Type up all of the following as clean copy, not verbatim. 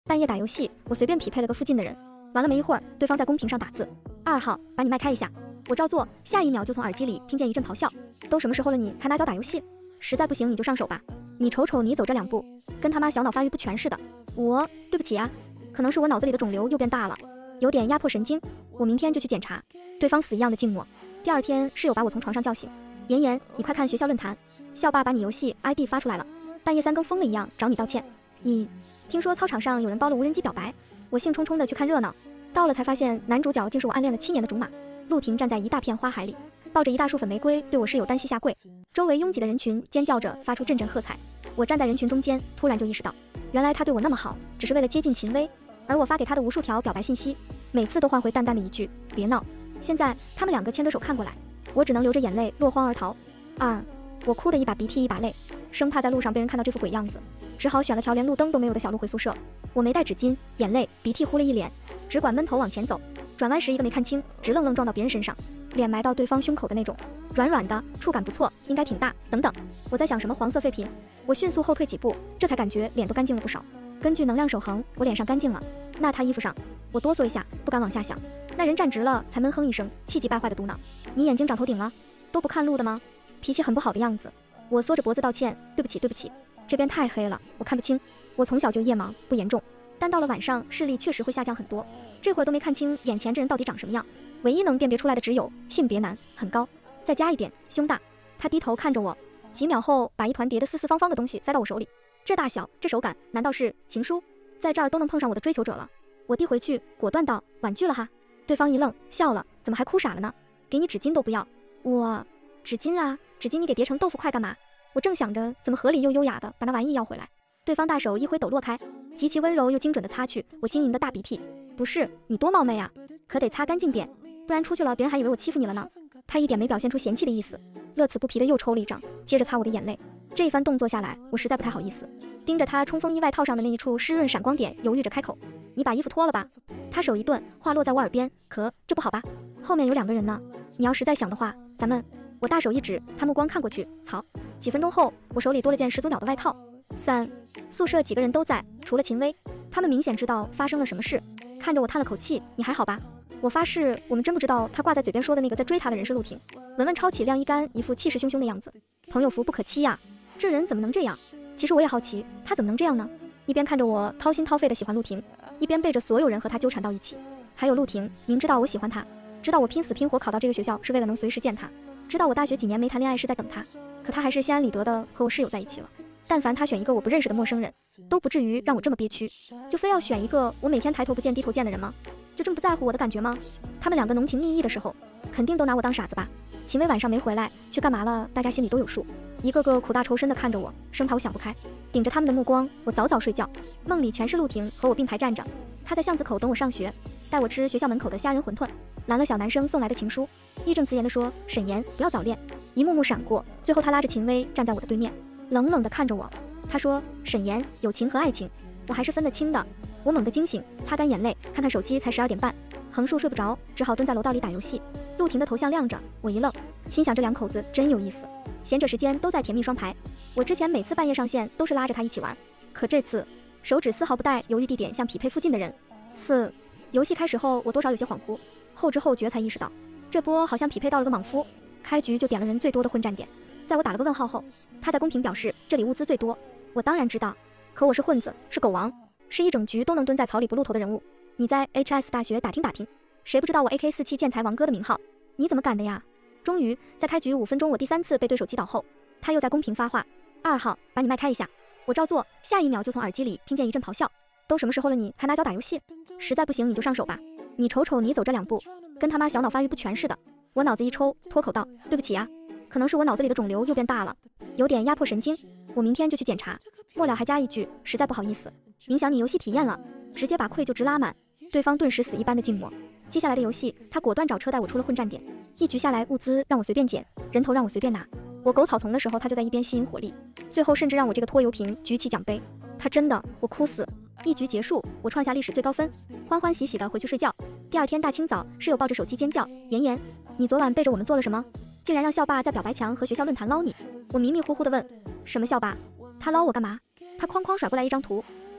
半夜打游戏，我随便匹配了个附近的人，完了没一会儿，对方在公屏上打字：“2号，把你麦开一下。”我照做，下一秒就从耳机里听见一阵咆哮：“都什么时候了，你还拿脚打游戏？实在不行你就上手吧，你瞅瞅你走这2步，跟他妈小脑发育不全似的。”对不起啊，可能是我脑子里的肿瘤又变大了，有点压迫神经，我明天就去检查。对方死一样的静默。第二天，室友把我从床上叫醒：“妍妍，你快看学校论坛，校霸把你游戏 ID 发出来了，半夜3更疯了一样找你道歉。听说操场上有人包了无人机表白。”我兴冲冲的去看热闹，到了才发现男主角竟是我暗恋了7年的竹马。陆婷站在一大片花海里，抱着一大束粉玫瑰，对我室友单膝下跪。周围拥挤的人群尖叫着发出阵阵喝彩。我站在人群中间，突然就意识到，原来他对我那么好，只是为了接近秦薇。而我发给他的无数条表白信息，每次都换回淡淡的一句别闹。现在他们2个牵着手看过来，我只能流着眼泪落荒而逃。我哭得一把鼻涕一把泪，生怕在路上被人看到这副鬼样子，只好选了条连路灯都没有的小路回宿舍。我没带纸巾，眼泪鼻涕糊了一脸，只管闷头往前走。转弯时一个没看清，直愣愣撞到别人身上，脸埋到对方胸口的那种，软软的，触感不错，应该挺大。等等，我在想什么黄色废品？我迅速后退几步，这才感觉脸都干净了不少。根据能量守恒，我脸上干净了，那他衣服上，我哆嗦一下，不敢往下想。那人站直了，才闷哼一声，气急败坏的嘟囔：“你眼睛长头顶了？都不看路的吗？”脾气很不好的样子。我缩着脖子道歉：“对不起，对不起，这边太黑了，我看不清。我从小就夜盲，不严重，但到了晚上视力确实会下降很多。这会儿都没看清眼前这人到底长什么样，唯一能辨别出来的只有性别男，很高，再加一点胸大。”他低头看着我，几秒后把一团叠得四四方方的东西塞到我手里。这大小，这手感，难道是情书？在这儿都能碰上我的追求者了。我递回去，果断道：“婉拒了哈。”对方一愣，笑了：“怎么还哭傻了呢？给你纸巾都不要。”纸巾啊，纸巾你给叠成豆腐块干嘛？我正想着怎么合理又优雅的把那玩意要回来，对方大手一挥抖落开，极其温柔又精准的擦去我晶莹的大鼻涕。不是，你多冒昧啊，可得擦干净点，不然出去了别人还以为我欺负你了呢。他一点没表现出嫌弃的意思，乐此不疲的又抽了一张，接着擦我的眼泪。这一番动作下来，我实在不太好意思，盯着他冲锋衣外套上的那一处湿润闪光点，犹豫着开口：“你把衣服脱了吧。”他手一顿，话落在我耳边：“可这不好吧？后面有2个人呢，你要实在想的话，咱们……”我大手一指，他目光看过去，草。几分钟后，我手里多了件始祖鸟的外套。宿舍几个人都在，除了秦薇，他们明显知道发生了什么事，看着我叹了口气：“你还好吧？”我发誓，我们真不知道他挂在嘴边说的那个在追他的人是陆婷。文文抄起晾衣杆，一副气势汹汹的样子：“朋友福不可欺呀，这人怎么能这样？”其实我也好奇，他怎么能这样呢？一边看着我掏心掏肺的喜欢陆婷，一边背着所有人和他纠缠到一起。还有陆婷，明知道我喜欢他，知道我拼死拼活考到这个学校是为了能随时见他，知道我大学几年没谈恋爱是在等他，可他还是心安理得的和我室友在一起了。但凡他选一个我不认识的陌生人，都不至于让我这么憋屈，就非要选一个我每天抬头不见低头见的人吗？就这么不在乎我的感觉吗？他们2个浓情蜜意的时候，肯定都拿我当傻子吧？秦薇晚上没回来，去干嘛了？大家心里都有数，一个个苦大仇深的看着我，生怕我想不开。顶着他们的目光，我早早睡觉，梦里全是陆婷和我并排站着，她在巷子口等我上学，带我吃学校门口的虾仁馄饨，拦了小男生送来的情书，义正辞严地说：“沈岩，不要早恋。”一幕幕闪过，最后他拉着秦薇站在我的对面，冷冷地看着我。他说：“沈岩，友情和爱情，我还是分得清的。”我猛地惊醒，擦干眼泪，看看手机才12点半，横竖睡不着，只好蹲在楼道里打游戏。陆婷的头像亮着，我一愣，心想这2口子真有意思，闲着时间都在甜蜜双排。我之前每次半夜上线都是拉着他一起玩，可这次手指丝毫不带犹豫地点向匹配附近的人。游戏开始后，我多少有些恍惚，后知后觉才意识到，这波好像匹配到了个莽夫，开局就点了人最多的混战点。在我打了个问号后，他在公屏表示这里物资最多。我当然知道，可我是混子，是狗王，是一整局都能蹲在草里不露头的人物。你在 HS 大学打听打听，谁不知道我 AK47 建材王哥的名号？你怎么敢的呀？终于在开局5分钟，我第3次被对手击倒后，他又在公屏发话：“2号，把你麦开一下。”我照做，下一秒就从耳机里听见一阵咆哮：“都什么时候了，你还拿脚打游戏？实在不行你就上手吧，你瞅瞅你走这2步，跟他妈小脑发育不全似的。”我脑子一抽，脱口道：“对不起啊，可能是我脑子里的肿瘤又变大了，有点压迫神经，我明天就去检查。”末了还加一句：“实在不好意思，影响你游戏体验了。”直接把愧疚值拉满。对方顿时死一般的静默。接下来的游戏，他果断找车带我出了混战点，一局下来，物资让我随便捡，人头让我随便拿。我狗草丛的时候，他就在一边吸引火力，最后甚至让我这个拖油瓶举起奖杯。他真的，我哭死。一局结束，我创下历史最高分，欢欢喜喜的回去睡觉。第二天大清早，室友抱着手机尖叫：“妍妍，你昨晚背着我们做了什么？竟然让校霸在表白墙和学校论坛捞你！”我迷迷糊糊的问：“什么校霸？他捞我干嘛？”他哐哐甩过来一张图，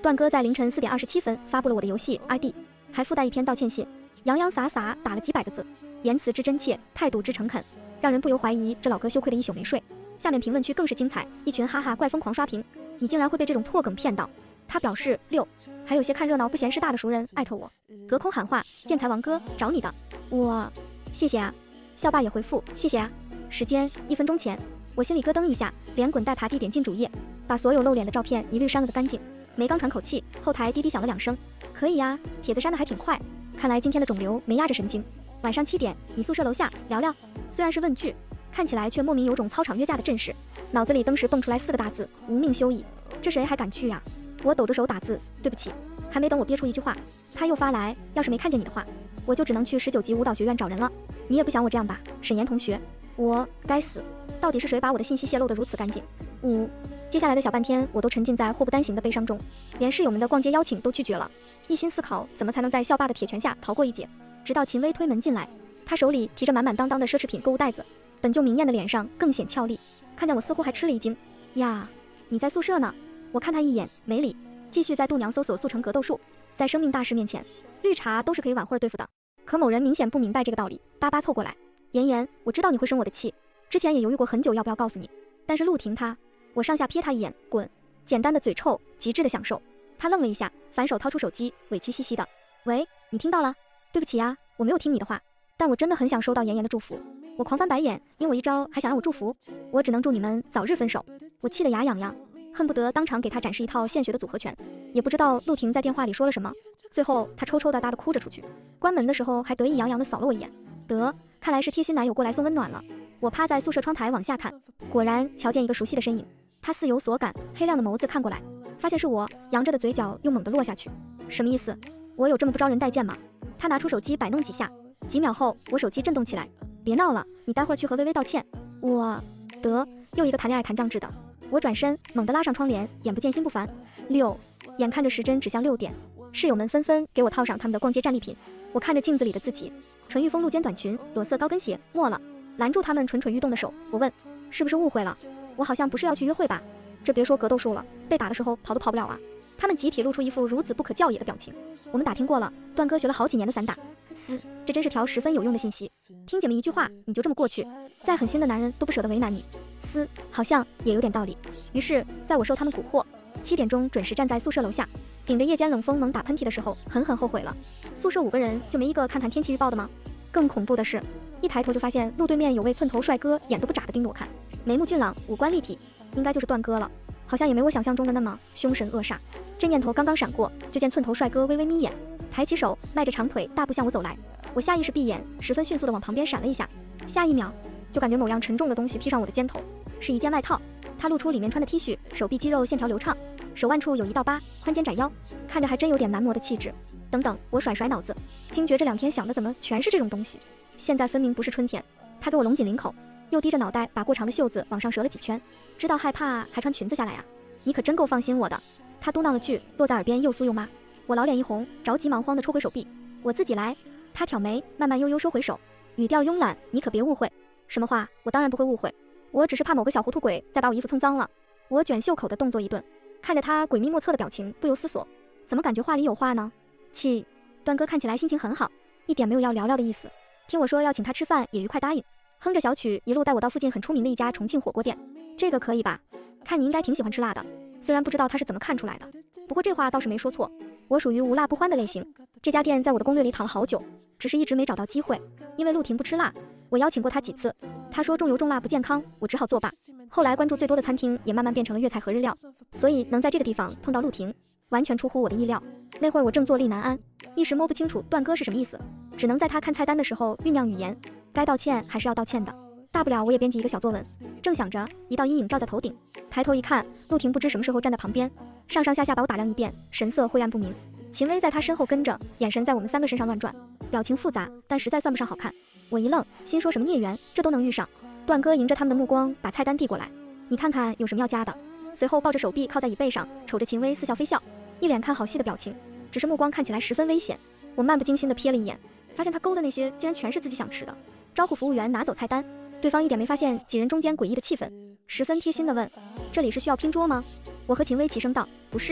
段哥在凌晨4点27分发布了我的游戏 ID， 还附带一篇道歉信，洋洋洒洒打了几百个字，言辞之真切，态度之诚恳，让人不由怀疑这老哥羞愧的一宿没睡。下面评论区更是精彩，一群哈哈怪疯狂刷屏，你竟然会被这种破梗骗到。他表示6，还有些看热闹不嫌事大的熟人艾特我，隔空喊话，建材王哥找你的，我谢谢啊。校霸也回复谢谢啊。时间1分钟前，我心里咯噔一下，连滚带爬地点进主页，把所有露脸的照片一律删了个干净。没刚喘口气，后台滴滴响了2声。可以呀，帖子删的还挺快，看来今天的肿瘤没压着神经。晚上7点，你宿舍楼下聊聊。虽然是问句，看起来却莫名有种操场约架的阵势，脑子里登时蹦出来4个大字：无命休矣。这谁还敢去呀？我抖着手打字，对不起。还没等我憋出一句话，他又发来，要是没看见你的话，我就只能去19级舞蹈学院找人了。你也不想我这样吧，沈岩同学？我该死，到底是谁把我的信息泄露得如此干净？5。接下来的小半天，我都沉浸在祸不单行的悲伤中，连室友们的逛街邀请都拒绝了，一心思考怎么才能在校霸的铁拳下逃过一劫。直到秦薇推门进来，她手里提着满满当当的奢侈品购物袋子，本就明艳的脸上更显俏丽，看见我似乎还吃了一惊。呀，你在宿舍呢？我看他一眼，没理，继续在度娘搜索速成格斗术。在生命大事面前，绿茶都是可以晚会对付的。可某人明显不明白这个道理，巴巴凑过来，妍妍，我知道你会生我的气，之前也犹豫过很久要不要告诉你，但是陆婷她……我上下瞥他一眼，滚！简单的嘴臭，极致的享受。他愣了一下，反手掏出手机，委屈兮兮的：“喂，你听到了？对不起呀，我没有听你的话，但我真的很想收到妍妍的祝福。”我狂翻白眼，因我一招还想让我祝福？我只能祝你们早日分手。我气得牙痒痒，恨不得当场给他展示一套现学的组合拳。也不知道陆婷在电话里说了什么，最后他抽抽搭搭的哭着出去，关门的时候还得意洋洋的扫了我一眼。得，看来是贴心男友过来送温暖了。我趴在宿舍窗台往下看，果然瞧见一个熟悉的身影。他似有所感，黑亮的眸子看过来，发现是我，扬着的嘴角又猛地落下去。什么意思？我有这么不招人待见吗？他拿出手机摆弄几下，几秒后我手机震动起来。别闹了，你待会儿去和微微道歉。我得，又一个谈恋爱谈降智的。我转身猛地拉上窗帘，眼不见心不烦。6，眼看着时针指向6点，室友们纷纷给我套上他们的逛街战利品。我看着镜子里的自己，纯欲风露肩短裙，裸色高跟鞋，没了。拦住他们蠢蠢欲动的手，我问，是不是误会了？我好像不是要去约会吧？这别说格斗术了，被打的时候跑都跑不了啊！他们集体露出一副孺子不可教也的表情。我们打听过了，段哥学了好几年的散打。这真是条十分有用的信息。听姐妹一句话，你就这么过去，再狠心的男人都不舍得为难你。好像也有点道理。于是，在我受他们蛊惑，7点钟准时站在宿舍楼下，顶着夜间冷风猛打喷嚏的时候，狠狠后悔了。宿舍5个人就没一个看天气预报的吗？更恐怖的是，一抬头就发现路对面有位寸头帅哥，眼都不眨的盯着我看，眉目俊朗，五官立体，应该就是段哥了。好像也没我想象中的那么凶神恶煞。这念头刚刚闪过，就见寸头帅哥微微眯眼，抬起手，迈着长腿大步向我走来。我下意识闭眼，十分迅速地往旁边闪了一下，下一秒就感觉某样沉重的东西劈上我的肩头，是一件外套。他露出里面穿的 T 恤，手臂肌肉线条流畅，手腕处有一道疤，宽肩窄腰，看着还真有点男模的气质。等等，我甩脑子，惊觉这2天想的怎么全是这种东西。现在分明不是春天。他给我拢紧领口，又低着脑袋把过长的袖子往上折了几圈，知道害怕还穿裙子下来啊？你可真够放心我的。他嘟囔了句，落在耳边又酥又麻。我老脸一红，着急忙慌地抽回手臂，我自己来。他挑眉，慢慢悠悠收回手，语调慵懒，你可别误会。什么话？我当然不会误会，我只是怕某个小糊涂鬼再把我衣服蹭脏了。我卷袖口的动作一顿，看着他诡秘莫测的表情，不由思索，怎么感觉话里有话呢？段哥看起来心情很好，一点没有要聊聊的意思。听我说要请他吃饭，也愉快答应，哼着小曲一路带我到附近很出名的一家重庆火锅店。这个可以吧？看你应该挺喜欢吃辣的，虽然不知道他是怎么看出来的，不过这话倒是没说错，我属于无辣不欢的类型。这家店在我的攻略里躺了好久，只是一直没找到机会。因为陆婷不吃辣，我邀请过她几次，她说重油重辣不健康，我只好作罢。后来关注最多的餐厅也慢慢变成了粤菜和日料，所以能在这个地方碰到陆婷，完全出乎我的意料。那会儿我正坐立难安，一时摸不清楚段哥是什么意思，只能在他看菜单的时候酝酿语言，该道歉还是要道歉的，大不了我也编辑一个小作文。正想着，一道阴影照在头顶，抬头一看，陆婷不知什么时候站在旁边，上上下下把我打量一遍，神色晦暗不明。秦薇在他身后跟着，眼神在我们3个身上乱转，表情复杂，但实在算不上好看。我一愣，心说什么孽缘，这都能遇上。段哥迎着他们的目光，把菜单递过来，你看看有什么要加的。随后抱着手臂靠在椅背上，瞅着秦薇似笑非笑，一脸看好戏的表情，只是目光看起来十分危险。我漫不经心地瞥了一眼，发现他勾的那些竟然全是自己想吃的。招呼服务员拿走菜单，对方一点没发现几人中间诡异的气氛，十分贴心地问，这里是需要拼桌吗？我和秦薇齐声道，不是。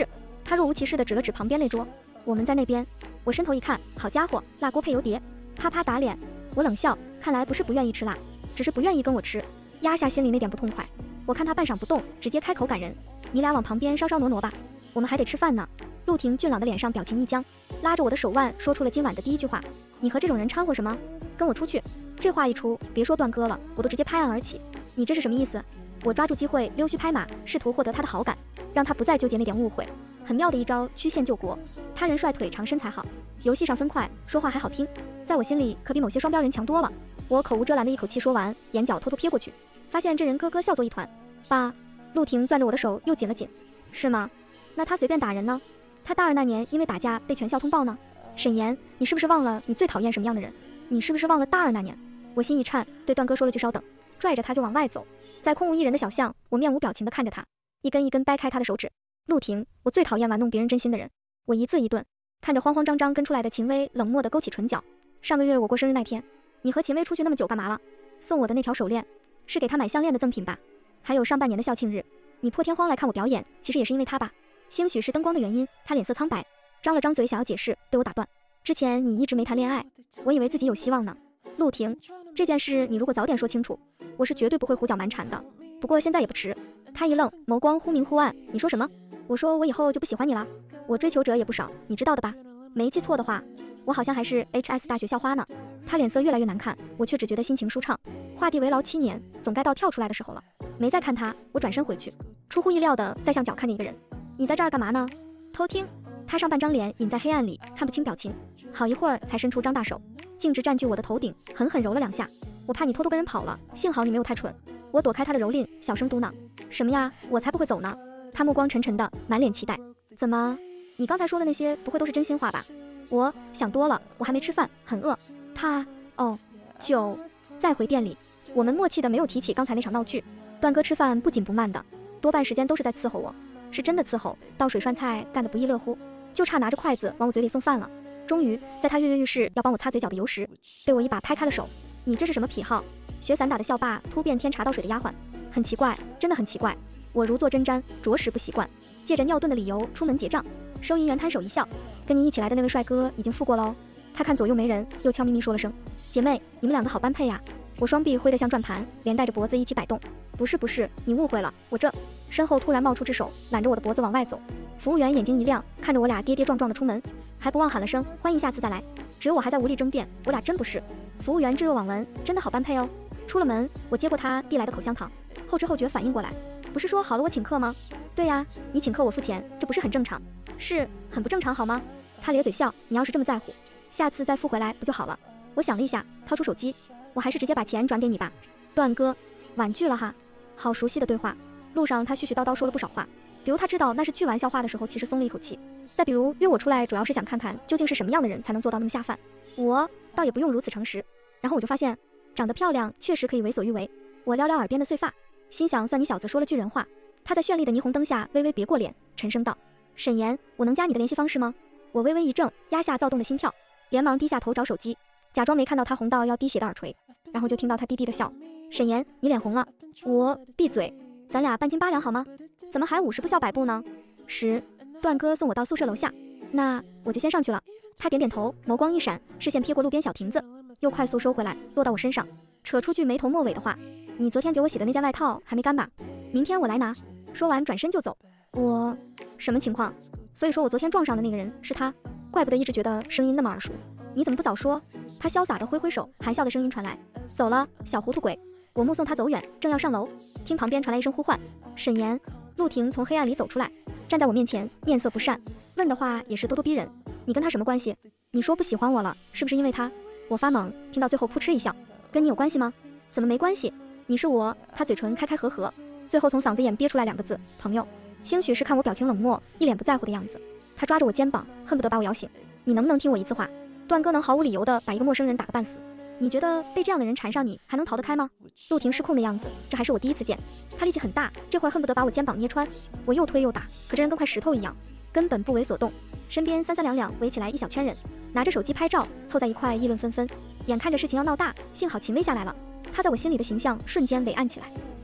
他若无其事地指了指旁边那桌，我们在那边。我伸头一看，好家伙，辣锅配油碟，啪啪打脸。我冷笑，看来不是不愿意吃辣，只是不愿意跟我吃，压下心里那点不痛快。我看他半晌不动，直接开口赶人，你俩往旁边稍稍挪吧，我们还得吃饭呢。陆廷俊朗的脸上表情一僵，拉着我的手腕说出了今晚的第一句话，你和这种人掺和什么？跟我出去。这话一出，别说段哥了，我都直接拍案而起，你这是什么意思？我抓住机会溜须拍马，试图获得他的好感，让他不再纠结那点误会。很妙的一招曲线救国，他人帅腿长身材好，游戏上分快，说话还好听，在我心里可比某些双标人强多了。我口无遮拦的一口气说完，眼角偷偷瞥过去，发现这人咯咯笑作一团。爸，陆廷攥着我的手又紧了紧。是吗？那他随便打人呢？他大二那年因为打架被全校通报呢。沈岩，你是不是忘了你最讨厌什么样的人？你是不是忘了大二那年？我心一颤，对段哥说了句稍等，拽着他就往外走。在空无一人的小巷，我面无表情地看着他，一根一根掰开他的手指。陆廷，我最讨厌玩弄别人真心的人。我一字一顿，看着慌慌张张跟出来的秦薇，冷漠地勾起唇角。上个月我过生日那天，你和秦薇出去那么久干嘛了？送我的那条手链，是给他买项链的赠品吧？还有上半年的校庆日，你破天荒来看我表演，其实也是因为他吧？兴许是灯光的原因，他脸色苍白，张了张嘴想要解释，被我打断。之前你一直没谈恋爱，我以为自己有希望呢。陆廷，这件事你如果早点说清楚，我是绝对不会胡搅蛮缠的。不过现在也不迟。他一愣，眸光忽明忽暗，你说什么？我说我以后就不喜欢你了。我追求者也不少，你知道的吧？没记错的话，我好像还是 HS 大学校花呢。他脸色越来越难看，我却只觉得心情舒畅。画地为牢7年，总该到跳出来的时候了。没再看他，我转身回去，出乎意料的在巷角看见一个人。你在这儿干嘛呢？偷听。他上半张脸隐在黑暗里，看不清表情，好一会儿才伸出张大手，径直占据我的头顶，狠狠揉了2下。我怕你偷偷跟人跑了，幸好你没有太蠢。我躲开他的蹂躏，小声嘟囔：什么呀？我才不会走呢。他目光沉沉的，满脸期待。怎么？你刚才说的那些不会都是真心话吧？我想多了，我还没吃饭，很饿。他，哦，就再回店里。我们默契的没有提起刚才那场闹剧。段哥吃饭不紧不慢的，多半时间都是在伺候我，是真的伺候，倒水涮菜干得不亦乐乎，就差拿着筷子往我嘴里送饭了。终于在他跃跃欲试要帮我擦嘴角的由时，被我一把拍开了手。你这是什么癖好？学散打的校霸突变天茶倒水的丫鬟，很奇怪，真的很奇怪。我如坐针毡，着实不习惯，借着尿遁的理由出门结账。收银员摊手一笑，跟您一起来的那位帅哥已经付过喽。他看左右没人，又悄咪咪说了声：姐妹，你们两个好般配呀。我双臂挥得像转盘，连带着脖子一起摆动。不是，你误会了，我这……身后突然冒出只手，揽着我的脖子往外走。服务员眼睛一亮，看着我俩跌跌撞撞的出门，还不忘喊了声欢迎，下次再来。只有我还在无力争辩，我俩真不是。服务员置若罔闻，真的好般配哦。出了门，我接过他递来的口香糖，后知后觉反应过来，不是说好了我请客吗？对呀，你请客我付钱，这不是很正常？是很不正常好吗？他咧嘴笑，你要是这么在乎，下次再付回来不就好了？我想了一下，掏出手机，我还是直接把钱转给你吧。段哥，婉拒了哈。好熟悉的对话，路上他絮絮叨叨说了不少话，比如他知道那是句玩笑话的时候，其实松了一口气。再比如约我出来主要是想看看究竟是什么样的人才能做到那么下饭，我倒也不用如此诚实。然后我就发现长得漂亮确实可以为所欲为。我撩撩耳边的碎发，心想算你小子说了句人话。他在绚丽的霓虹灯下微微别过脸，沉声道：沈岩，我能加你的联系方式吗？我微微一怔，压下躁动的心跳，连忙低下头找手机，假装没看到他红到要滴血的耳垂，然后就听到他低低的笑。沈岩，你脸红了。我闭嘴，咱俩半斤八两好吗？怎么还50步笑100步呢？段哥送我到宿舍楼下，那我就先上去了。他点点头，眸光一闪，视线瞥过路边小亭子，又快速收回来，落到我身上，扯出句没头没尾的话：你昨天给我洗的那件外套还没干吧？明天我来拿。说完转身就走。我什么情况？所以说我昨天撞上的那个人是他，怪不得一直觉得声音那么耳熟。你怎么不早说？他潇洒的挥挥手，含笑的声音传来：走了，小糊涂鬼。我目送他走远，正要上楼，听旁边传来一声呼唤：沈岩。陆廷从黑暗里走出来，站在我面前，面色不善，问的话也是咄咄逼人：你跟他什么关系？你说不喜欢我了，是不是因为他？我发懵，听到最后扑哧一笑：跟你有关系吗？怎么没关系？你是我……他嘴唇开开合合，最后从嗓子眼憋出来2个字：朋友。兴许是看我表情冷漠，一脸不在乎的样子，他抓着我肩膀，恨不得把我摇醒。你能不能听我一次话？段哥能毫无理由的把一个陌生人打个半死，你觉得被这样的人缠上你还能逃得开吗？陆廷失控的样子，这还是我第一次见。他力气很大，这会儿恨不得把我肩膀捏穿。我又推又打，可这人跟块石头一样，根本不为所动。身边三三两两围起来一小圈人，拿着手机拍照，凑在一块议论纷纷。眼看着事情要闹大，幸好秦薇下来了，他在我心里的形象瞬间伟岸起来。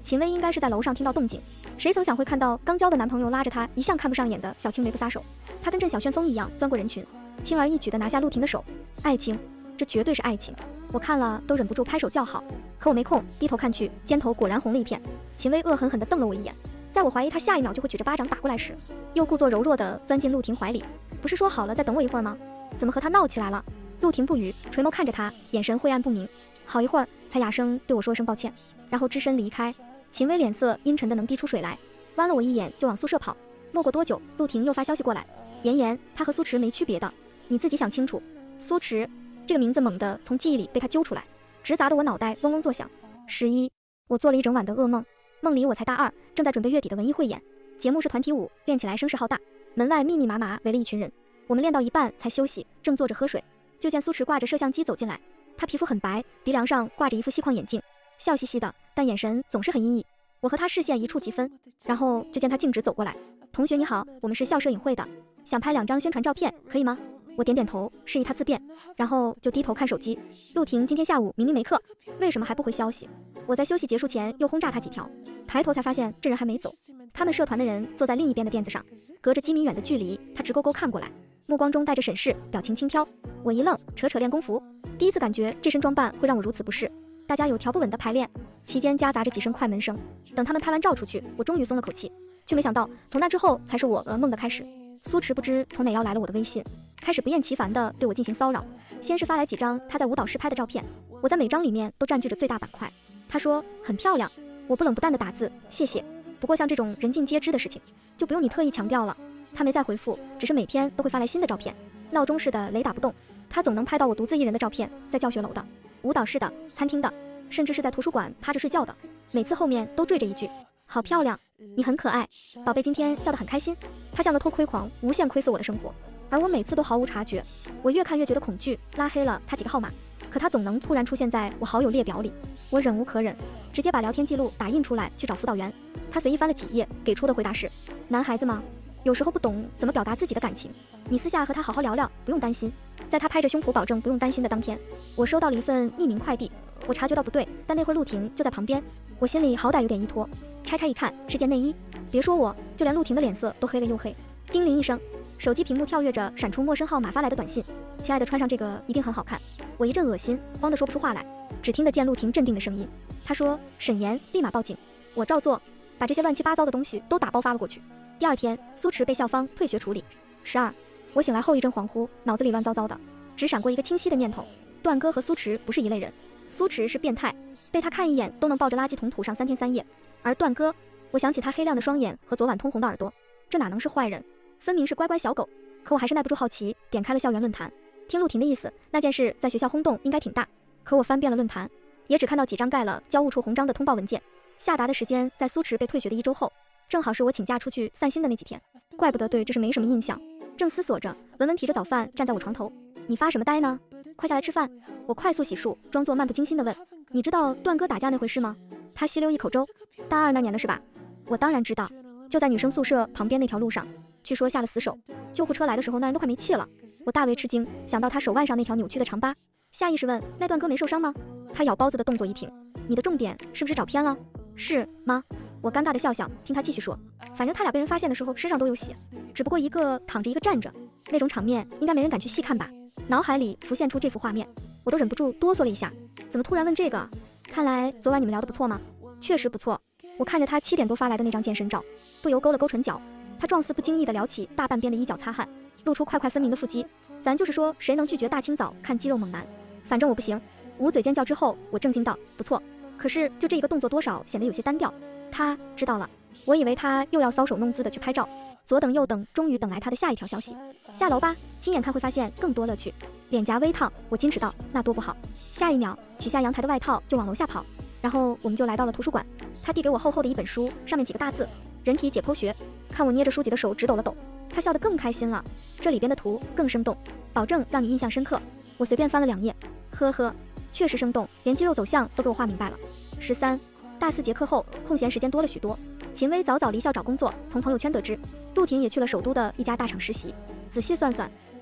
秦薇应该是在楼上听到动静，谁曾想会看到刚交的男朋友拉着她一向看不上眼的小青梅不撒手。她跟阵小旋风一样钻过人群，轻而易举地拿下陆婷的手。爱情，这绝对是爱情，我看了都忍不住拍手叫好。可我没空，低头看去，肩头果然红了一片。秦薇恶狠狠地瞪了我一眼，在我怀疑她下一秒就会举着巴掌打过来时，又故作柔弱地钻进陆婷怀里。不是说好了再等我一会儿吗？怎么和她闹起来了？陆婷不语，垂眸看着他，眼神晦暗不明。好一会儿才哑声对我说声抱歉，然后只身离开。秦薇脸色阴沉的能滴出水来，剜了我一眼就往宿舍跑。没过多久，陆婷又发消息过来，妍妍，他和苏池没区别的，你自己想清楚。苏池这个名字猛地从记忆里被他揪出来，直砸得我脑袋嗡嗡作响。11，我做了一整晚的噩梦，梦里我才大2，正在准备月底的文艺汇演，节目是团体舞，练起来声势浩大，门外密密麻麻围了一群人。我们练到一半才休息，正坐着喝水，就见苏池挂着摄像机走进来。他皮肤很白，鼻梁上挂着一副细框眼镜，笑嘻嘻的，但眼神总是很阴翳。我和他视线一触即分，然后就见他径直走过来。同学你好，我们是校摄影会的，想拍2张宣传照片，可以吗？我点点头，示意他自便，然后就低头看手机。陆婷今天下午明明没课，为什么还不回消息？我在休息结束前又轰炸他几条，抬头才发现这人还没走。他们社团的人坐在另一边的垫子上，隔着几米远的距离，他直勾勾看过来，目光中带着审视，表情轻佻。我一愣，扯练功服，第一次感觉这身装扮会让我如此不适。大家有条不紊的排练，期间夹杂着几声快门声。等他们拍完照出去，我终于松了口气，却没想到从那之后才是我噩梦的开始。苏池不知从哪要来了我的微信，开始不厌其烦地对我进行骚扰。先是发来几张他在舞蹈室拍的照片，我在每张里面都占据着最大板块。他说很漂亮，我不冷不淡地打字谢谢。不过像这种人尽皆知的事情，就不用你特意强调了。他没再回复，只是每天都会发来新的照片，闹钟似的雷打不动。他总能拍到我独自一人的照片，在教学楼的、舞蹈室的、餐厅的，甚至是在图书馆趴着睡觉的，每次后面都缀着一句好漂亮，你很可爱，宝贝今天笑得很开心。他像个偷窥狂，无限窥伺我的生活，而我每次都毫无察觉。我越看越觉得恐惧，拉黑了他几个号码，可他总能突然出现在我好友列表里。我忍无可忍，直接把聊天记录打印出来去找辅导员。他随意翻了几页，给出的回答是男孩子吗？有时候不懂怎么表达自己的感情，你私下和他好好聊聊，不用担心。在他拍着胸脯保证不用担心的当天，我收到了一份匿名快递。我察觉到不对，但那会儿陆婷就在旁边，我心里好歹有点依托。拆开一看，是件内衣。别说我，就连陆婷的脸色都黑了又黑。叮铃一声，手机屏幕跳跃着闪出陌生号码发来的短信：亲爱的，穿上这个一定很好看。我一阵恶心，慌得说不出话来，只听得见陆婷镇定的声音。她说沈岩，立马报警。我照做，把这些乱七八糟的东西都打包发了过去。第二天，苏池被校方退学处理。12，我醒来后一阵恍惚，脑子里乱糟糟的，只闪过一个清晰的念头：段哥和苏池不是一类人。苏池是变态，被他看一眼都能抱着垃圾桶吐上3天3夜，而段哥，我想起他黑亮的双眼和昨晚通红的耳朵，这哪能是坏人，分明是乖乖小狗。可我还是耐不住好奇，点开了校园论坛。听陆婷的意思，那件事在学校轰动应该挺大，可我翻遍了论坛，也只看到几张盖了教务处红章的通报文件。下达的时间在苏池被退学的1周后，正好是我请假出去散心的那几天，怪不得对这是没什么印象。正思索着，文文提着早饭站在我床头，你发什么呆呢？快下来吃饭。我快速洗漱，装作漫不经心地问，你知道段哥打架那回事吗？他吸溜一口粥，大2那年的是吧？我当然知道，就在女生宿舍旁边那条路上，据说下了死手，救护车来的时候那人都快没气了。我大为吃惊，想到他手腕上那条扭曲的长疤，下意识问，那段哥没受伤吗？他咬包子的动作一停，你的重点是不是找偏了？是吗？我尴尬的笑笑，听他继续说，反正他俩被人发现的时候身上都有血，只不过一个躺着一个站着，那种场面应该没人敢去细看吧。脑海里浮现出这幅画面，我都忍不住哆嗦了一下。怎么突然问这个？看来昨晚你们聊得不错吗？确实不错。我看着他7点多发来的那张健身照，不由勾了勾唇角。他状似不经意地聊起大半边的衣角擦汗，露出块块分明的腹肌。咱就是说，谁能拒绝大清早看肌肉猛男？反正我不行。捂嘴尖叫之后，我正经道，不错。可是就这一个动作多少显得有些单调。他知道了，我以为他又要搔首弄姿的去拍照，左等右等，终于等来他的下一条消息。下楼吧，亲眼看会发现更多乐趣。脸颊微烫，我矜持道，那多不好。下一秒取下阳台的外套就往楼下跑，然后我们就来到了图书馆。他递给我厚厚的一本书，上面几个大字：人体解剖学。看我捏着书籍的手直抖了抖，他笑得更开心了。这里边的图更生动，保证让你印象深刻。我随便翻了2页，呵呵，确实生动，连肌肉走向都给我画明白了。13，大4节课后，空闲时间多了许多。秦薇早早离校找工作，从朋友圈得知，陆婷也去了首都的一家大厂实习。仔细算算，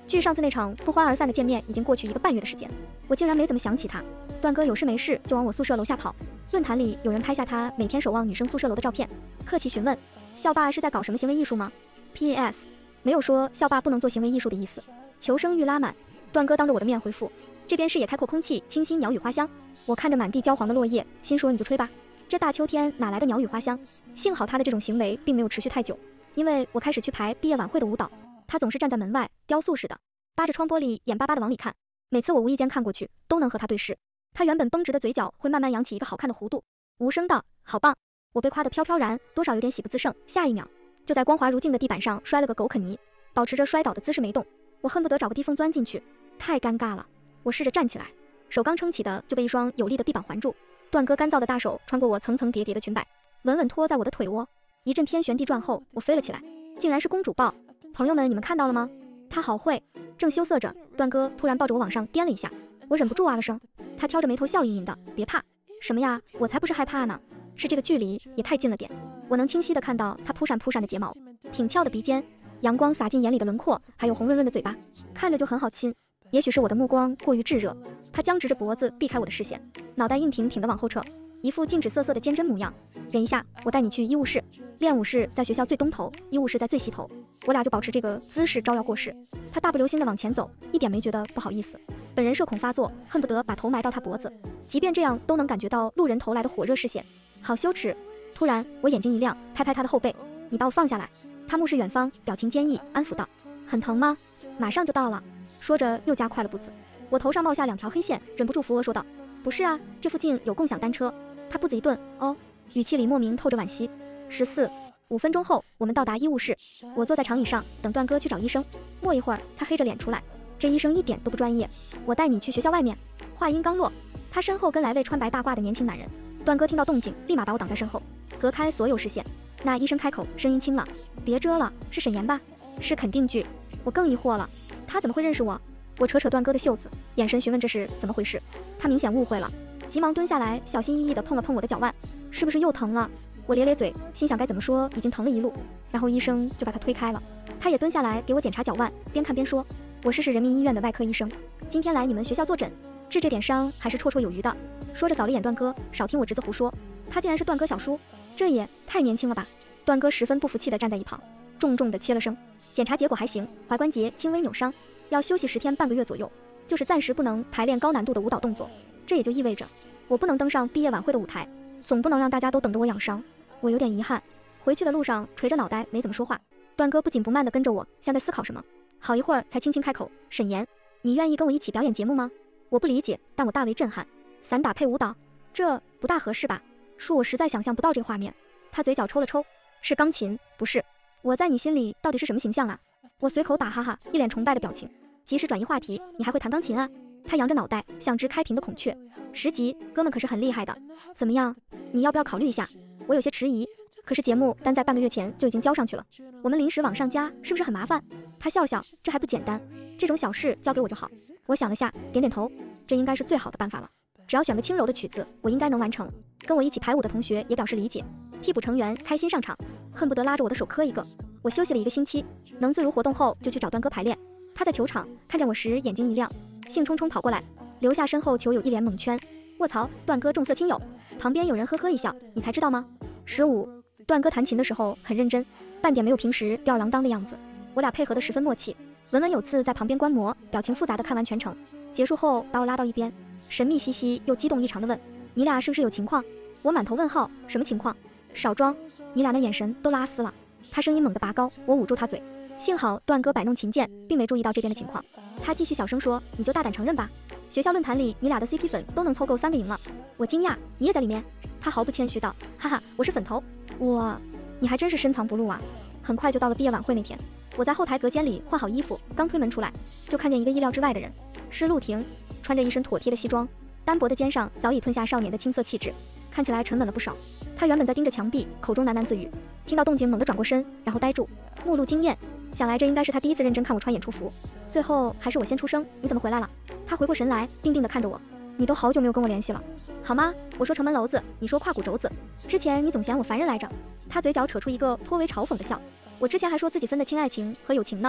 距上次那场不欢而散的见面已经过去1个半月的时间，我竟然没怎么想起他。段哥有事没事就往我宿舍楼下跑。论坛里有人拍下他每天守望女生宿舍楼的照片，客气询问校霸是在搞什么行为艺术吗 ？PS 没有说校霸不能做行为艺术的意思。求生欲拉满，段哥当着我的面回复：这边视野开阔，空气清新，鸟语花香。我看着满地焦黄的落叶，心说你就吹吧，这大秋天哪来的鸟语花香？幸好他的这种行为并没有持续太久，因为我开始去排毕业晚会的舞蹈。他总是站在门外，雕塑似的，扒着窗玻璃，眼巴巴地往里看。每次我无意间看过去，都能和他对视。他原本绷直的嘴角会慢慢扬起一个好看的弧度，无声道：好棒！我被夸得飘飘然，多少有点喜不自胜。下一秒，就在光滑如镜的地板上摔了个狗啃泥，保持着摔倒的姿势没动。我恨不得找个地缝钻进去，太尴尬了。我试着站起来，手刚撑起的就被一双有力的臂膀环住。段哥干燥的大手穿过我层层叠叠的裙摆，稳稳拖在我的腿窝。一阵天旋地转后，我飞了起来，竟然是公主抱。朋友们，你们看到了吗？他好会。正羞涩着，段哥突然抱着我往上颠了一下，我忍不住啊了声。他挑着眉头笑吟吟的，别怕。什么呀？我才不是害怕呢，是这个距离也太近了点。我能清晰地看到他扑闪扑闪的睫毛，挺翘的鼻尖，阳光洒进眼里的轮廓，还有红润润的嘴巴，看着就很好亲。也许是我的目光过于炙热，他僵直着脖子避开我的视线，脑袋硬挺挺地往后撤，一副禁止色色的坚贞模样。忍一下，我带你去医务室。练舞室在学校最东头，医务室在最西头，我俩就保持这个姿势招摇过市。他大步流星地往前走，一点没觉得不好意思。本人社恐发作，恨不得把头埋到他脖子，即便这样都能感觉到路人投来的火热视线，好羞耻。突然我眼睛一亮，拍拍他的后背，你把我放下来。他目视远方，表情坚毅，安抚道：很疼吗？马上就到了。说着又加快了步子。我头上冒下2条黑线，忍不住扶额说道：不是啊，这附近有共享单车。他步子一顿，哦，语气里莫名透着惋惜。5分钟后，我们到达医务室。我坐在长椅上等段哥去找医生。默一会儿，他黑着脸出来，这医生一点都不专业。我带你去学校外面。话音刚落，他身后跟来位穿白大褂的年轻男人。段哥听到动静，立马把我挡在身后，隔开所有视线。那医生开口，声音轻了：别遮了，是沈岩吧？是肯定句。我更疑惑了，他怎么会认识我？我扯段哥的袖子，眼神询问这是怎么回事。他明显误会了，急忙蹲下来，小心翼翼地碰了碰我的脚腕。是不是又疼了？我咧咧嘴，心想该怎么说，已经疼了一路。然后医生就把他推开了，他也蹲下来给我检查脚腕，边看边说：我是人民医院的外科医生，今天来你们学校坐诊，治这点伤还是绰绰有余的。说着扫了眼段哥，少听我侄子胡说，他竟然是段哥小叔，这也太年轻了吧。段哥十分不服气地站在一旁，重重地切了声。检查结果还行，踝关节轻微扭伤，要休息10天半个月左右，就是暂时不能排练高难度的舞蹈动作。这也就意味着我不能登上毕业晚会的舞台，总不能让大家都等着我养伤。我有点遗憾。回去的路上垂着脑袋没怎么说话，段哥不紧不慢地跟着我，像在思考什么。好一会儿才轻轻开口：沈岩，你愿意跟我一起表演节目吗？我不理解，但我大为震撼。散打配舞蹈，这不大合适吧？恕我实在想象不到这个画面。他嘴角抽了抽：是钢琴，不是。我在你心里到底是什么形象啊？我随口打哈哈，一脸崇拜的表情。及时转移话题，你还会弹钢琴啊？他扬着脑袋，像只开屏的孔雀。10级，哥们可是很厉害的。怎么样，你要不要考虑一下？我有些迟疑，可是节目单在半个月前就已经交上去了，我们临时往上加，是不是很麻烦？他笑笑，这还不简单，这种小事交给我就好。我想了下，点点头，这应该是最好的办法了。只要选个轻柔的曲子，我应该能完成。跟我一起排舞的同学也表示理解，替补成员开心上场，恨不得拉着我的手磕一个。我休息了1个星期，能自如活动后就去找段哥排练。他在球场看见我时眼睛一亮，兴冲冲跑过来，留下身后球友一脸懵圈。卧槽，段哥重色轻友。旁边有人呵呵一笑，你才知道吗？15，段哥弹琴的时候很认真，半点没有平时吊儿郎当的样子。我俩配合得十分默契。文文有次在旁边观摩，表情复杂的看完全程，结束后把我拉到一边，神秘兮兮又激动异常的问：你俩是不是有情况？我满头问号，什么情况？少装，你俩那眼神都拉丝了。他声音猛地拔高，我捂住他嘴。幸好段哥摆弄琴键，并没注意到这边的情况。他继续小声说：你就大胆承认吧，学校论坛里你俩的 CP 粉都能凑够3个赢了。我惊讶，你也在里面？他毫不谦虚道：哈哈，我是粉头。你还真是深藏不露啊。很快就到了毕业晚会那天，我在后台隔间里换好衣服，刚推门出来，就看见一个意料之外的人，是陆婷，穿着一身妥帖的西装，单薄的肩上早已褪下少年的青涩气质，看起来沉稳了不少。他原本在盯着墙壁，口中喃喃自语，听到动静猛地转过身，然后呆住，目露惊艳。想来这应该是他第一次认真看我穿演出服。最后还是我先出声：你怎么回来了？他回过神来，定定地看着我：你都好久没有跟我联系了，好吗？我说城门楼子，你说胯骨轴子，之前你总嫌我烦人来着。他嘴角扯出一个颇为嘲讽的笑，我之前还说自己分得清爱情和友情呢。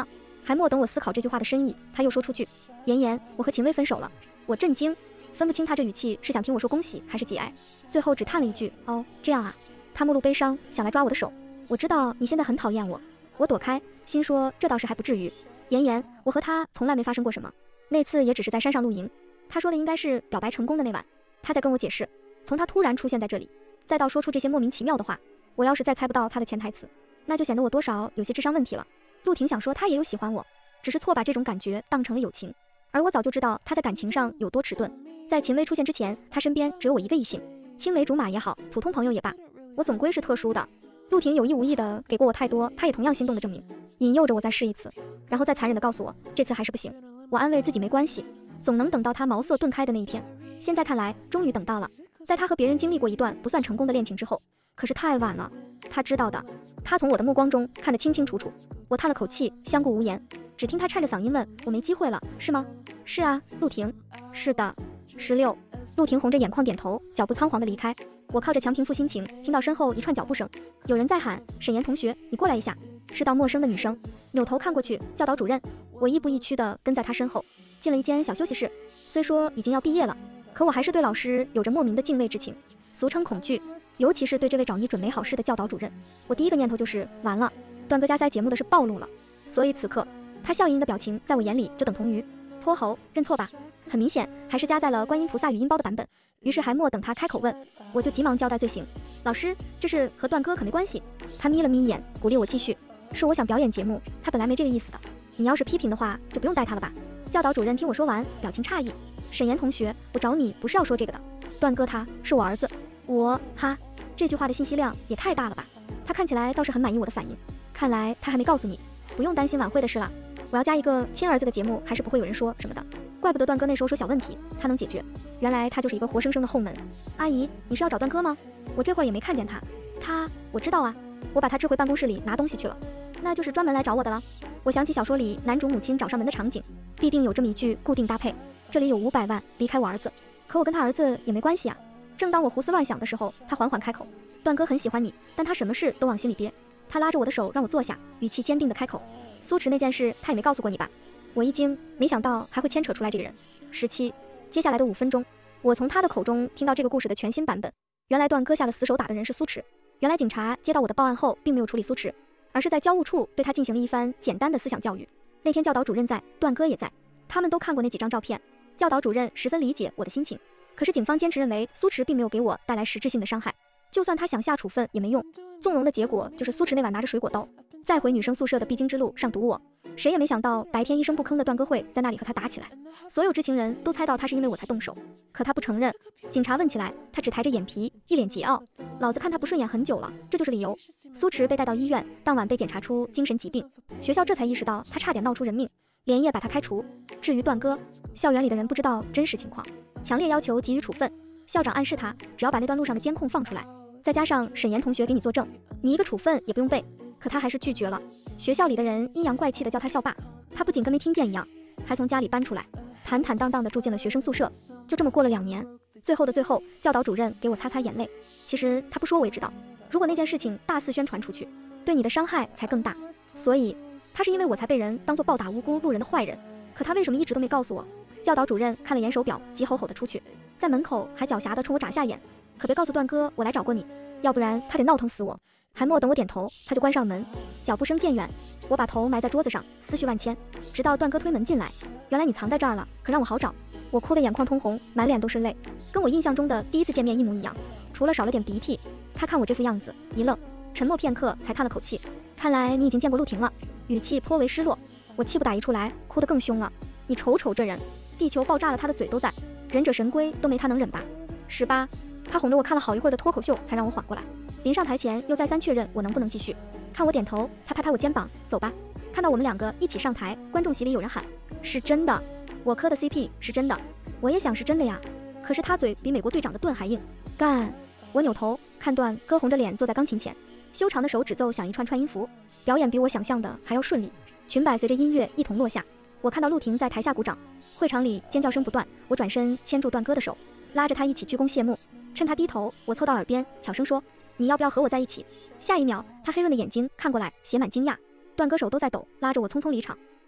还莫等我思考这句话的深意，他又说出句：妍妍，我和秦薇分手了。我震惊，分不清他这语气是想听我说恭喜还是节哀，最后只叹了一句：哦，这样啊。他目露悲伤，想来抓我的手。我知道你现在很讨厌我。我躲开，心说这倒是还不至于。妍妍，我和他从来没发生过什么，那次也只是在山上露营。他说的应该是表白成功的那晚。他在跟我解释，从他突然出现在这里，再到说出这些莫名其妙的话，我要是再猜不到他的潜台词，那就显得我多少有些智商问题了。陆婷想说他也有喜欢我，只是错把这种感觉当成了友情，而我早就知道他在感情上有多迟钝。在秦薇出现之前，他身边只有我一个异性，青梅竹马也好，普通朋友也罢，我总归是特殊的。陆婷有意无意的给过我太多他也同样心动的证明，引诱着我再试一次，然后再残忍的告诉我这次还是不行。我安慰自己没关系，总能等到他茅塞顿开的那一天。现在看来终于等到了，在他和别人经历过一段不算成功的恋情之后，可是太晚了。他知道的，他从我的目光中看得清清楚楚。我叹了口气，相顾无言，只听他颤着嗓音问：我没机会了是吗？是啊，陆婷。是的。16。陆婷红着眼眶点头，脚步仓皇地离开。我靠着墙平复心情，听到身后一串脚步声，有人在喊：沈岩同学，你过来一下。是道陌生的女声，扭头看过去，教导主任。我亦步亦趋地跟在他身后，进了一间小休息室。虽说已经要毕业了，可我还是对老师有着莫名的敬畏之情，俗称恐惧，尤其是对这位找你准没好事的教导主任。我第一个念头就是完了，段哥加塞节目的事暴露了。所以此刻他笑盈盈的表情在我眼里就等同于泼猴，认错吧。很明显还是加在了观音菩萨语音包的版本。于是还莫等他开口问，我就急忙交代罪行。老师，这事和段哥可没关系。他眯了眯眼，鼓励我继续。是我想表演节目，他本来没这个意思的。你要是批评的话，就不用带他了吧。教导主任听我说完，表情诧异。沈岩同学，我找你不是要说这个的。段哥他是我儿子。我哈，这句话的信息量也太大了吧。他看起来倒是很满意我的反应，看来他还没告诉你，不用担心晚会的事了。我要加一个亲儿子的节目，还是不会有人说什么的。怪不得段哥那时候说小问题他能解决，原来他就是一个活生生的后门。阿姨，你是要找段哥吗？我这会儿也没看见他。我知道啊，我把他支回办公室里拿东西去了，那就是专门来找我的了。我想起小说里男主母亲找上门的场景，必定有这么一句固定搭配，这里有500万，离开我儿子。可我跟他儿子也没关系啊。正当我胡思乱想的时候，他缓缓开口，段哥很喜欢你，但他什么事都往心里憋。他拉着我的手让我坐下，语气坚定地开口，苏池那件事他也没告诉过你吧？我一惊，没想到还会牵扯出来这个人。17。接下来的5分钟，我从他的口中听到这个故事的全新版本。原来段哥下了死手打的人是苏池，原来警察接到我的报案后并没有处理苏池，而是在教务处对他进行了一番简单的思想教育。那天教导主任在，段哥也在，他们都看过那几张照片。教导主任十分理解我的心情，可是警方坚持认为苏池并没有给我带来实质性的伤害，就算他想下处分也没用。纵容的结果就是苏池那晚拿着水果刀再回女生宿舍的必经之路上堵我。谁也没想到白天一声不吭的段哥会在那里和他打起来，所有知情人都猜到他是因为我才动手，可他不承认。警察问起来，他只抬着眼皮，一脸桀骜。老子看他不顺眼很久了，这就是理由。苏池被带到医院，当晚被检查出精神疾病，学校这才意识到他差点闹出人命，连夜把他开除。至于段哥，校园里的人不知道真实情况，强烈要求给予处分。校长暗示他，只要把那段路上的监控放出来，再加上沈岩同学给你作证，你一个处分也不用背。可他还是拒绝了。学校里的人阴阳怪气的叫他校霸，他不仅跟没听见一样，还从家里搬出来，坦坦荡荡的住进了学生宿舍。就这么过了2年，最后的最后，教导主任给我擦擦眼泪。其实他不说我也知道，如果那件事情大肆宣传出去，对你的伤害才更大。所以他是因为我才被人当作暴打无辜路人的坏人。可他为什么一直都没告诉我？教导主任看了眼手表，急吼吼的出去，在门口还狡黠的冲我眨下眼，可别告诉段哥我来找过你，要不然他得闹腾死我。还莫等我点头，他就关上门，脚步声渐远。我把头埋在桌子上，思绪万千，直到段哥推门进来。原来你藏在这儿了，可让我好找。我哭得眼眶通红，满脸都是泪，跟我印象中的第一次见面一模一样，除了少了点鼻涕。他看我这副样子，一愣，沉默片刻，才叹了口气。看来你已经见过陆婷了，语气颇为失落。我气不打一处来，哭得更凶了。你瞅瞅这人，地球爆炸了他的嘴都在，忍者神龟都没他能忍吧。18。他哄着我看了好一会儿的脱口秀，才让我缓过来。临上台前又再三确认我能不能继续。看我点头，他拍拍我肩膀，走吧。看到我们2个一起上台，观众席里有人喊是真的。我磕的 CP 是真的，我也想是真的呀。可是他嘴比美国队长的盾还硬。干！我扭头看段哥红着脸坐在钢琴前，修长的手指奏响一串串音符，表演比我想象的还要顺利。裙摆随着音乐一同落下，我看到陆婷在台下鼓掌，会场里尖叫声不断。我转身牵住段哥的手，拉着他一起鞠躬谢幕。趁他低头，我凑到耳边悄声说，你要不要和我在一起？下一秒，他黑润的眼睛看过来，写满惊讶。段哥手都在抖，拉着我匆匆离场。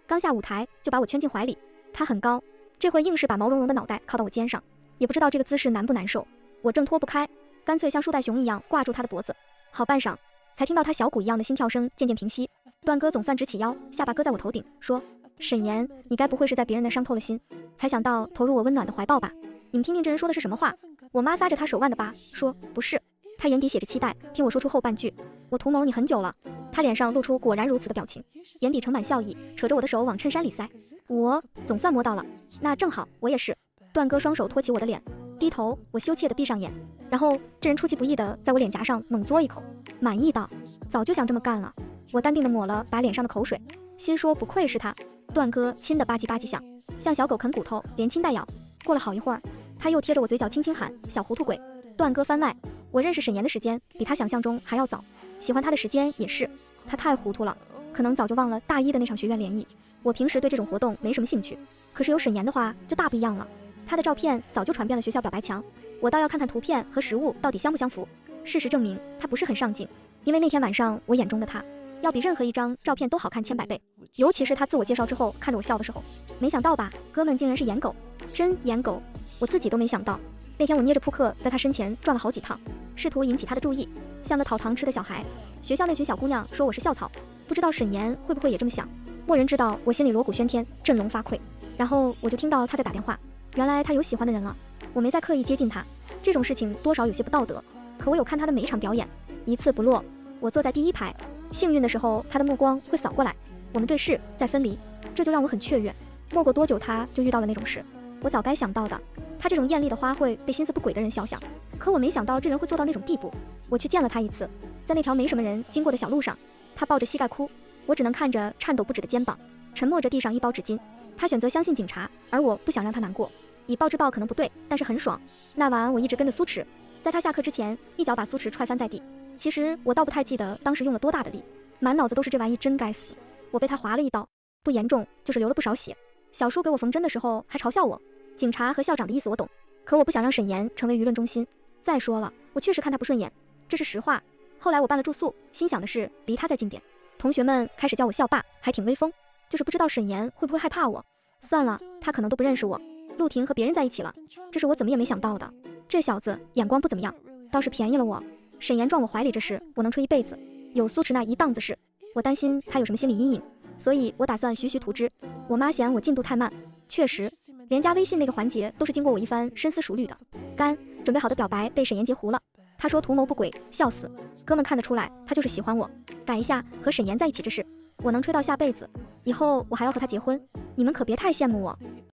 刚下舞台就把我圈进怀里。他很高，这会儿硬是把毛茸茸的脑袋靠到我肩上，也不知道这个姿势难不难受。我挣脱不开，干脆像树袋熊一样挂住他的脖子。好半晌，才听到他小鼓一样的心跳声渐渐平息。段哥总算直起腰，下巴搁在我头顶，说：“沈岩，你该不会是在别人那伤透了心，才想到投入我温暖的怀抱吧？你们听听这人说的是什么话？”我妈撒着他手腕的疤，说：“不是。”他眼底写着期待，听我说出后半句：“我图谋你很久了。”他脸上露出果然如此的表情，眼底盛满笑意，扯着我的手往衬衫里塞。我总算摸到了，那正好，我也是。段哥双手托起我的脸，低头，我羞怯地闭上眼，然后这人出其不意地在我脸颊上猛嘬一口，满意道：“早就想这么干了。”我淡定地抹了把脸上的口水，心说不愧是他。段哥亲得吧唧吧唧响，像小狗啃骨头，连亲带咬。过了好一会儿，他又贴着我嘴角轻轻喊：“小糊涂鬼。”段哥番外，我认识沈岩的时间比他想象中还要早，喜欢他的时间也是。他太糊涂了，可能早就忘了大一的那场学院联谊。我平时对这种活动没什么兴趣，可是有沈岩的话就大不一样了。他的照片早就传遍了学校表白墙，我倒要看看图片和实物到底相不相符。事实证明他不是很上镜，因为那天晚上我眼中的他要比任何一张照片都好看千百倍，尤其是他自我介绍之后看着我笑的时候，没想到吧，哥们竟然是颜狗，真颜狗，我自己都没想到。那天我捏着扑克在他身前转了好几趟，试图引起他的注意，像个讨糖吃的小孩。学校那群小姑娘说我是校草，不知道沈岩会不会也这么想。蓦然知道我心里锣鼓喧天，振聋发聩。然后我就听到他在打电话，原来他有喜欢的人了。我没再刻意接近他，这种事情多少有些不道德，可我有看他的每一场表演，一次不落。我坐在第一排，幸运的时候他的目光会扫过来，我们对视再分离，这就让我很雀跃。没过多久他就遇到了那种事，我早该想到的。他这种艳丽的花会被心思不轨的人肖像，可我没想到这人会做到那种地步。我去见了他一次，在那条没什么人经过的小路上，他抱着膝盖哭，我只能看着颤抖不止的肩膀，沉默着递上一包纸巾。他选择相信警察，而我不想让他难过。以暴制暴可能不对，但是很爽。那晚我一直跟着苏池，在他下课之前一脚把苏池踹翻在地。其实我倒不太记得当时用了多大的力，满脑子都是这玩意真该死。我被他划了一刀，不严重，就是流了不少血。小叔给我缝针的时候还嘲笑我，警察和校长的意思我懂，可我不想让沈岩成为舆论中心。再说了，我确实看他不顺眼，这是实话。后来我办了住宿，心想的是离他再近点。同学们开始叫我校霸，还挺威风，就是不知道沈岩会不会害怕我。算了，他可能都不认识我。陆婷和别人在一起了，这是我怎么也没想到的。这小子眼光不怎么样，倒是便宜了我。沈岩撞我怀里这事，我能吹一辈子。有苏池那一档子事，我担心他有什么心理阴影，所以我打算徐徐图之。我妈嫌我进度太慢，确实，连加微信那个环节都是经过我一番深思熟虑的。干，准备好的表白被沈岩截胡了。他说图谋不轨，笑死。哥们看得出来，他就是喜欢我。改一下和沈岩在一起这事，我能吹到下辈子。以后我还要和他结婚，你们可别太羡慕我。